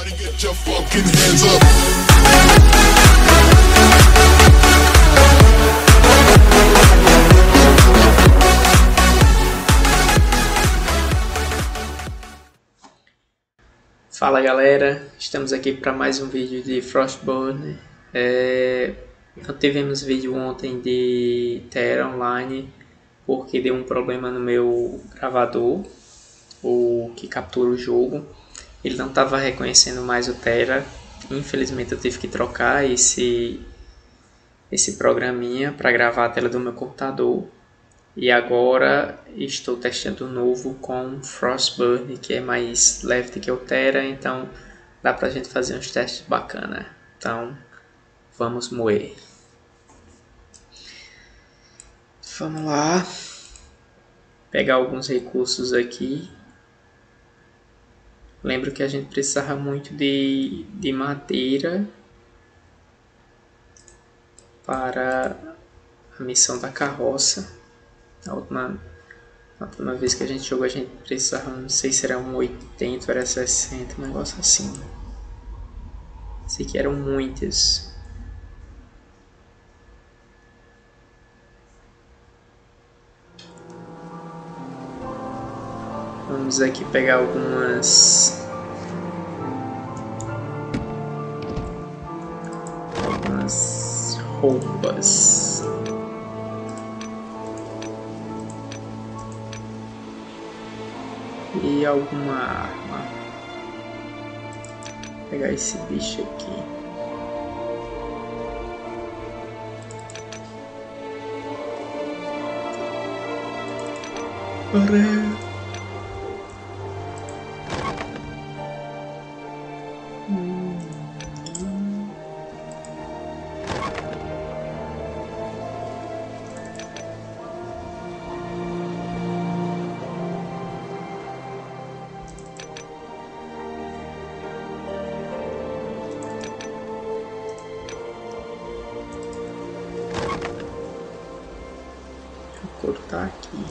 Get your fucking hands up. Fala galera, estamos aqui para mais um vídeo de Frostburn. Não tivemos vídeo ontem de Terra Online porque deu um problema no meu gravador, o que captura o jogo. Ele não estava reconhecendo mais o Terra. Infelizmente eu tive que trocar esse programinha para gravar a tela do meu computador. E agora estou testando o novo com Frostburn, que é mais leve do que o Terra, então dá pra gente fazer uns testes bacana. Então vamos moer. Vamos lá. Pegar alguns recursos aqui. Lembro que a gente precisava muito de madeira para a missão da carroça. Na última vez que a gente jogou, a gente precisava, não sei se era um 80 ou era 60, um negócio assim. Sei que eram muitas. Vamos aqui pegar algumas roupas. E alguma arma. Vou pegar esse bicho aqui. Vou cortar aqui.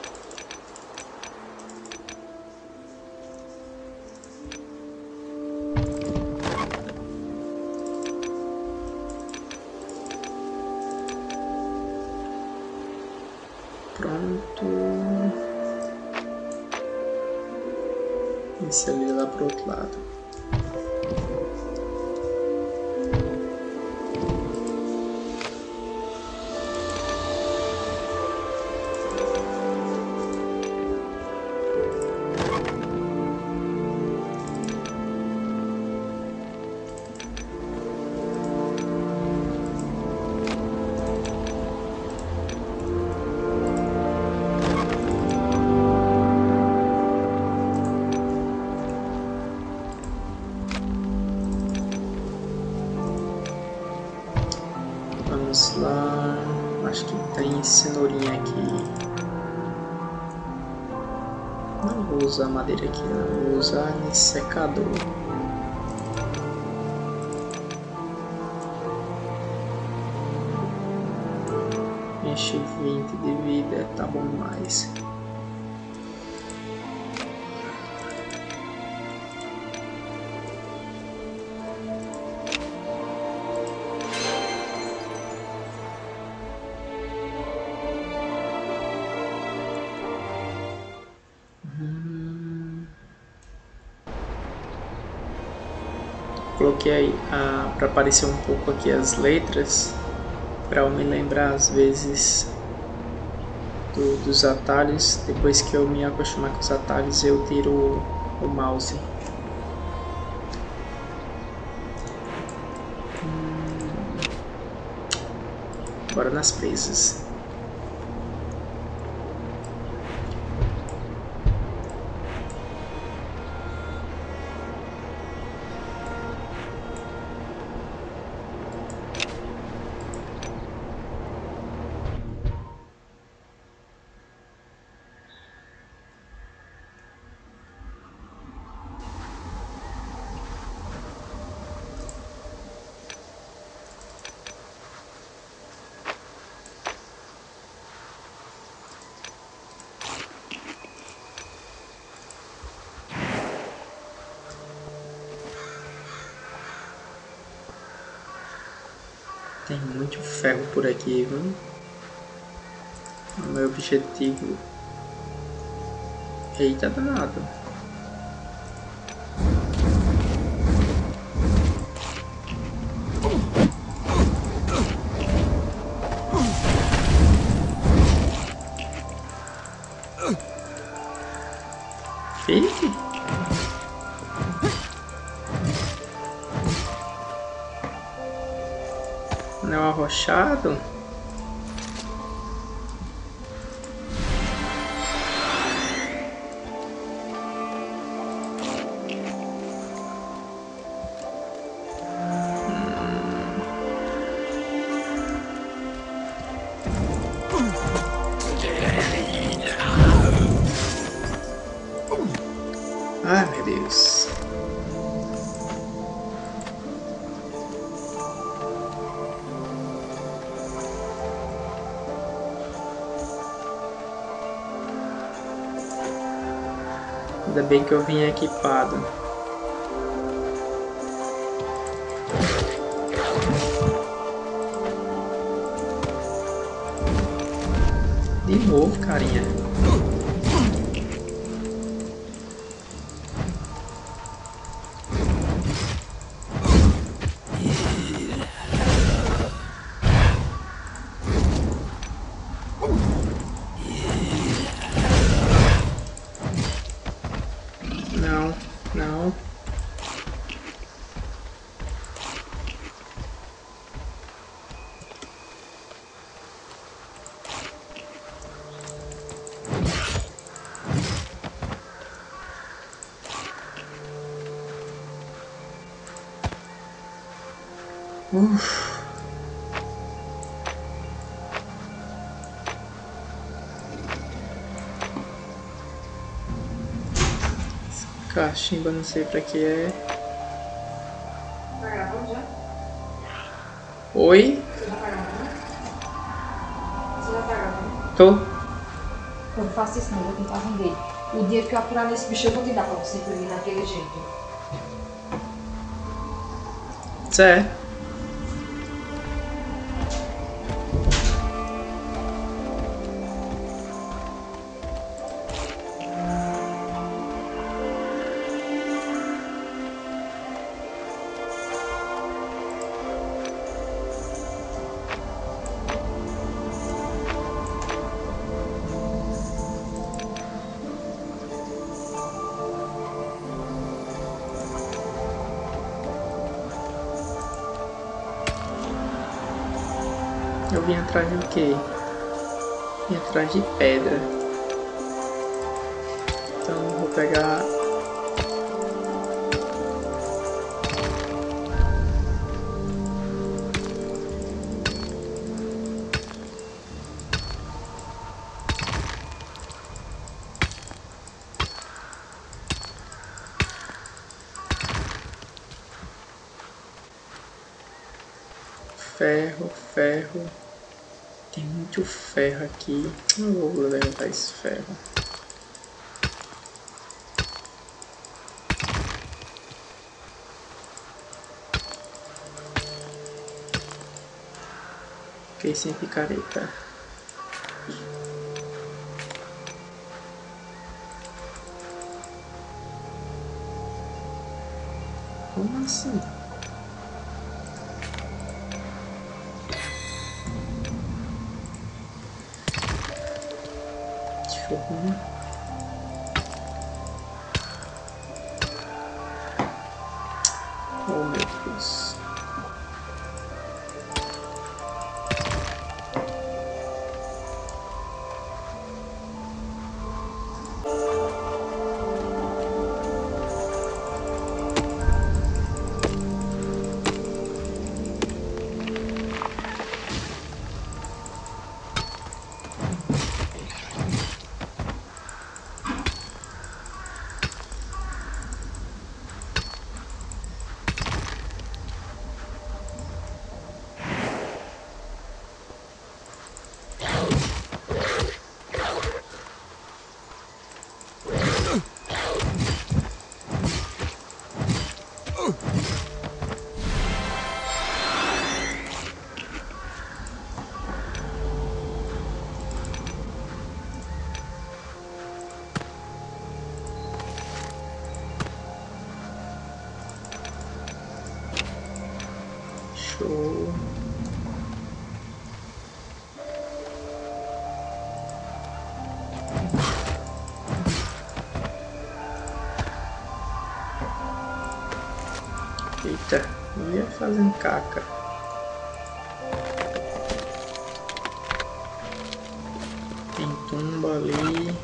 Pronto. Esse ali lá pro outro lado. Vamos lá, acho que tem cenourinha aqui. Não vou usar madeira aqui, não, vou usar esse secador. Enche 20 de vida, tá bom demais. Coloquei para aparecer um pouco aqui as letras, para eu me lembrar às vezes dos atalhos. Depois que eu me acostumar com os atalhos, eu tiro o mouse. Bora nas presas. Tem muito ferro por aqui, viu? O meu objetivo... Eita danado. Fique. Não arrochado. Ai, meu Deus. Ainda bem que eu vim equipado. De novo, carinha. Não, não. Cachimba, não sei pra que é. Tá gravando já? Oi? Você já tá gravando? Você já tá gravando? Tô. Eu não faço isso não, vou tentar render. O dia que eu apurar nesse bicho eu vou te dar pra você imprimir daquele jeito. Certo. Eu vim atrás de o quê? Vim atrás de pedra. Então vou pegar... Ferro, ferro. Tem muito ferro aqui. Não vou levantar esse ferro. Fiquei sem picareta. Como assim? Deixa eu ver. Oh, meu Deus. Show. Eita, eu ia fazendo caca. Tem tumba ali.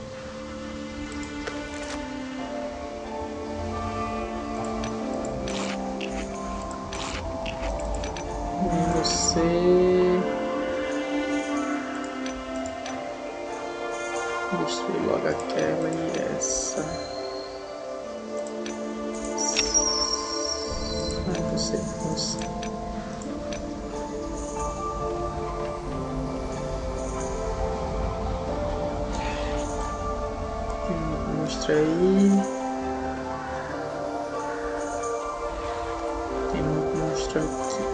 E você... destruir logo aquela e essa. Você consegue. Mostra aí. Tem muito monstro aqui.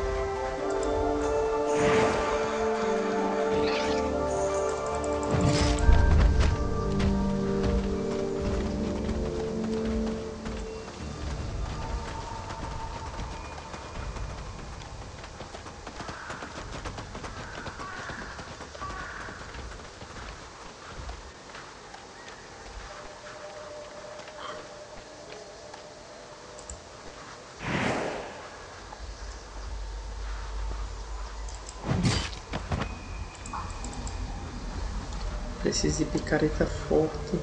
Preciso de picareta forte.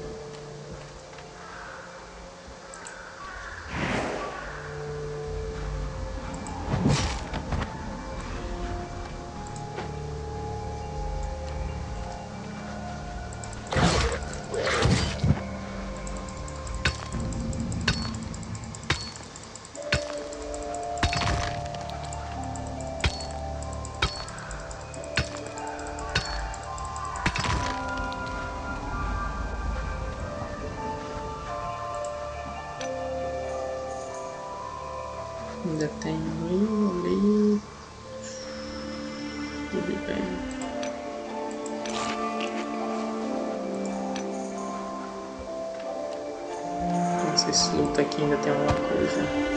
Ainda tem ali. Tudo bem. Não sei se luta aqui ainda tem alguma coisa.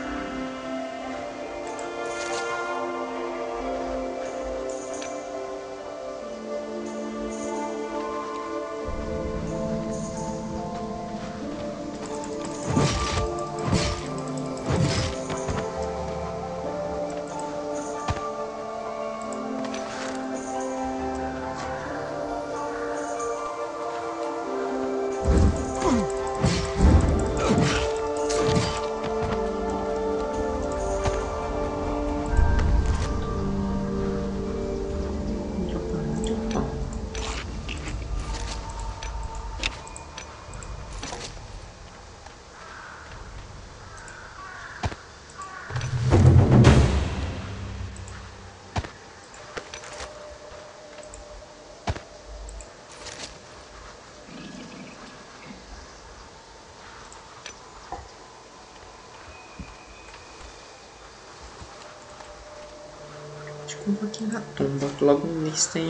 Desculpa aqui na tumba, que logo no início tem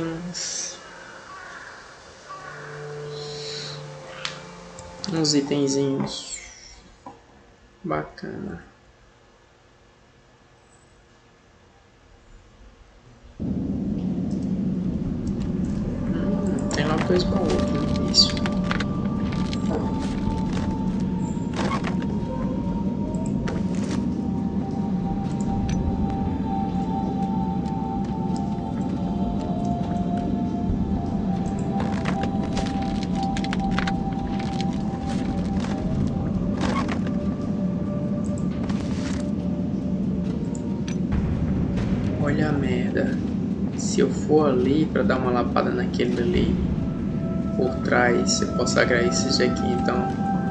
uns itenzinhos bacana. Tem logo 2 baús no início. Olha a merda. Se eu for ali pra dar uma lapada naquele ali por trás, eu posso agregar esses aqui, então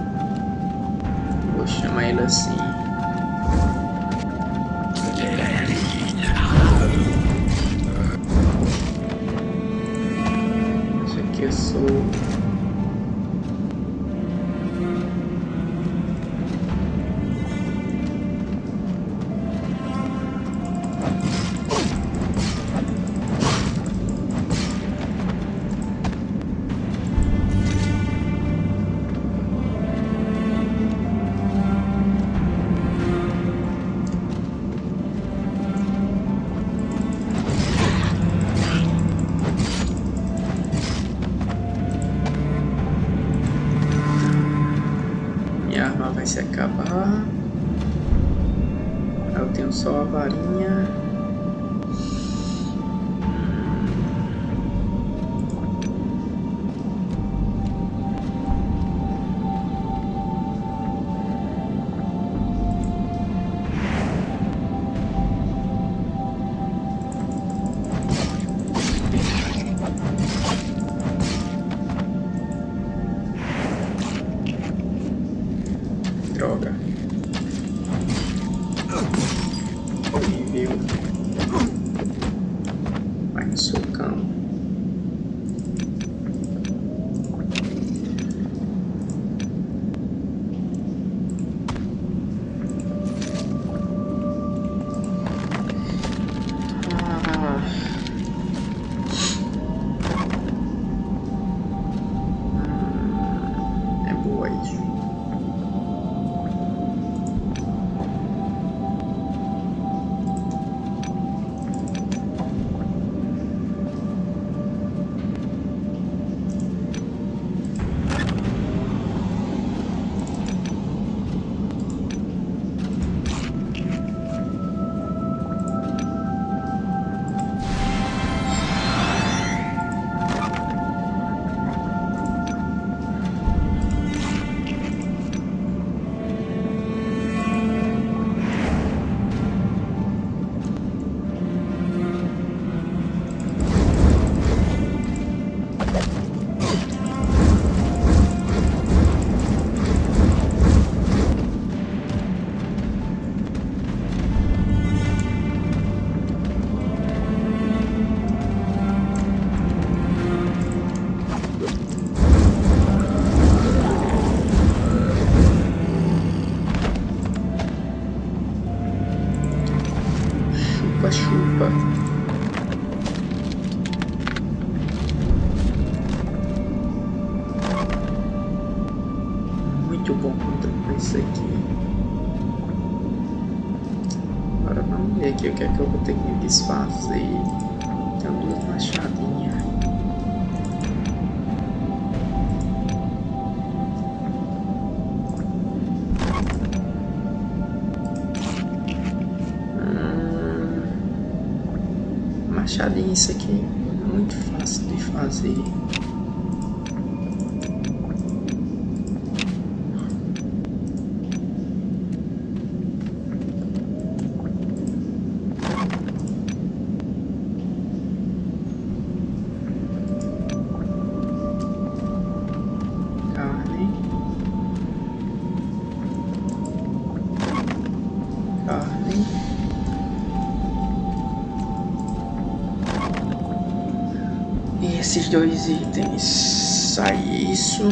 vou chamar ele assim. Isso aqui eu sou. tenho só a varinha. Droga. Me viu. Vai no socão. É boa isso. Chupa. Muito bom contra isso aqui. Agora vamos ver aqui o que é que eu vou ter que me desfazer. Tenho duas machadinhas. Machadinha, isso aqui é muito fácil de fazer. Carne. E esses dois itens, sai isso.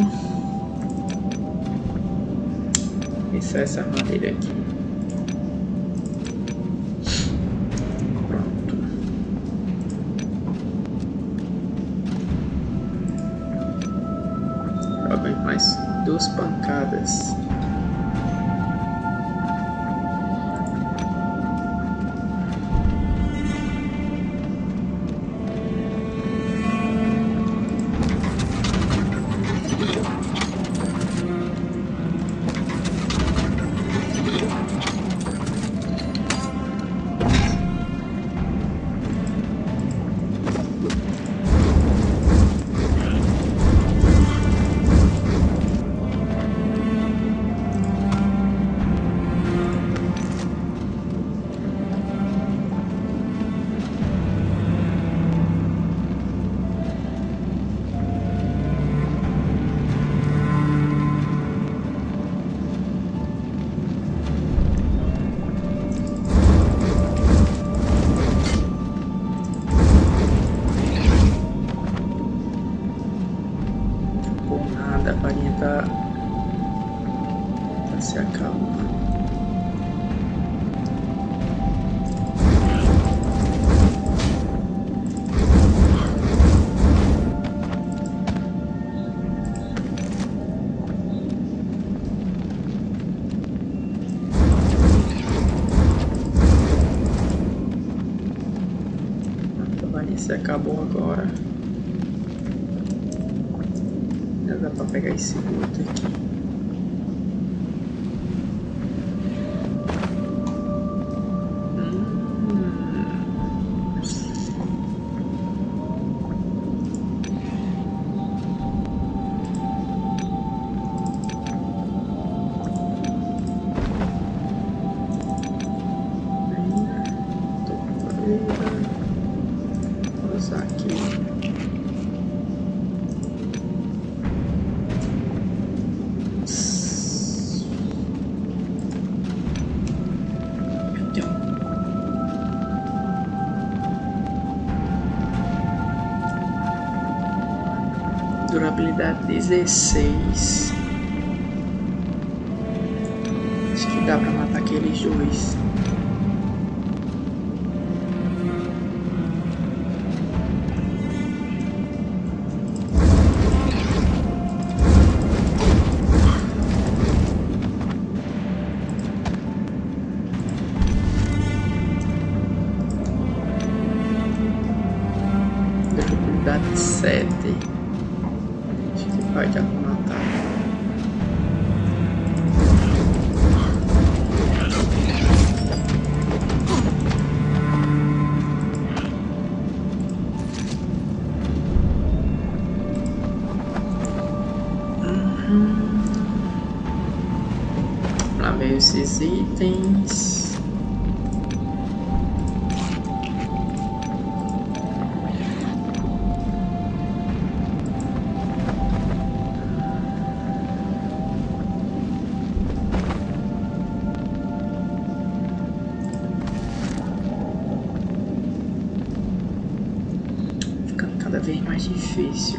E sai essa madeira aqui. Pronto. Joga mais 2 pancadas. A farinha tá se acalmando. A farinha se acabou agora. Já dá pra pegar esse outro aqui. vida. Vou usar aqui. Durabilidade 16. Acho que dá pra matar aqueles dois. Durabilidade 7. Vai dar pra matar. Lá veio esses itens. Cada vez mais difícil.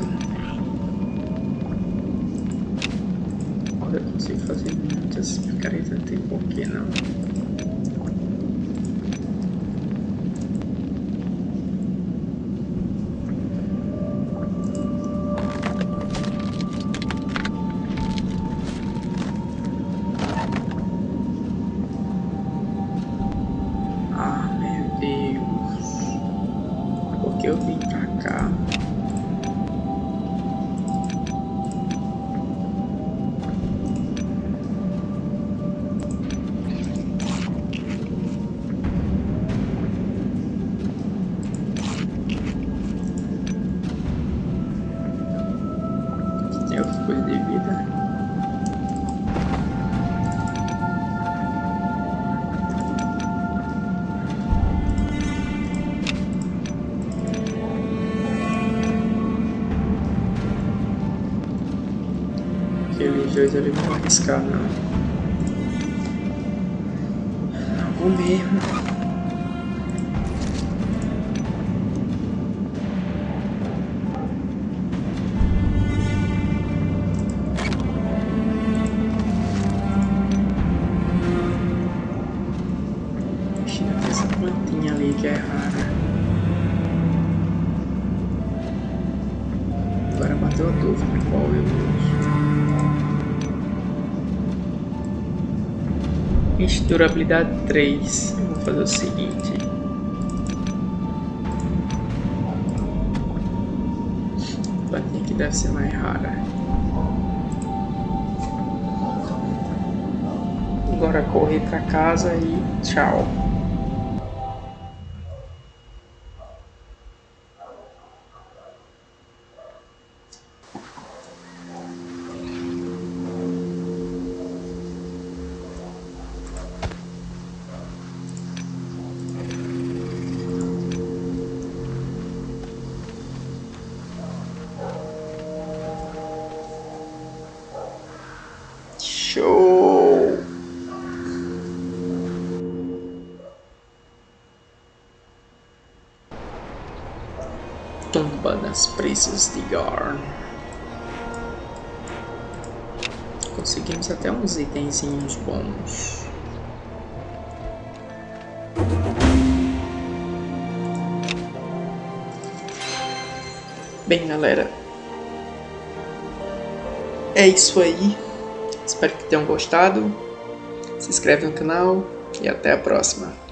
Agora eu consigo fazer muitas picaretas, não tem porquê não. Ah, meu Deus. Porque eu vim pra cá. Aqui tem outra coisa de vida. Aqueles dois ali não vou arriscar não. Não vou mesmo. Tem essa plantinha ali que é rara. Agora bateu a dúvida qual eu uso. Durabilidade 3. Eu vou fazer o seguinte. A plantinha aqui deve ser mais rara. Agora correr pra casa e tchau. Show! Tumba das Presas de Garn. Conseguimos até uns itenzinhos bons. Bem, galera, é isso aí. Espero que tenham gostado. Se inscreve no canal e até a próxima.